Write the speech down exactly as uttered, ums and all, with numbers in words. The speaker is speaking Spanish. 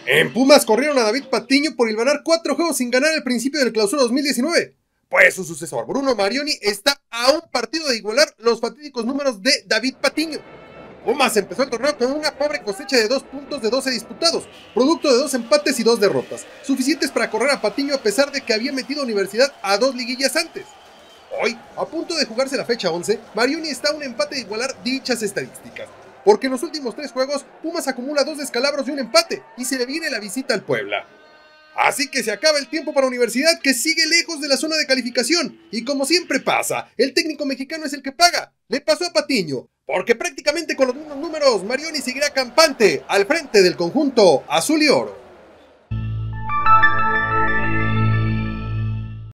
En Pumas corrieron a David Patiño por hilvanar cuatro juegos sin ganar al principio del Clausura dos mil diecinueve. Pues su sucesor, Bruno Marioni, está a un partido de igualar los fatídicos números de David Patiño. Pumas empezó el torneo con una pobre cosecha de dos puntos de doce disputados, producto de dos empates y dos derrotas, suficientes para correr a Patiño a pesar de que había metido a Universidad a dos liguillas antes. Hoy, a punto de jugarse la fecha once, Marioni está a un empate de igualar dichas estadísticas, porque en los últimos tres juegos, Pumas acumula dos descalabros y un empate, y se le viene la visita al Puebla. Así que se acaba el tiempo para Universidad, que sigue lejos de la zona de calificación, y como siempre pasa, el técnico mexicano es el que paga. Le pasó a Patiño, porque prácticamente con los mismos números, Marioni seguirá campante al frente del conjunto azul y oro.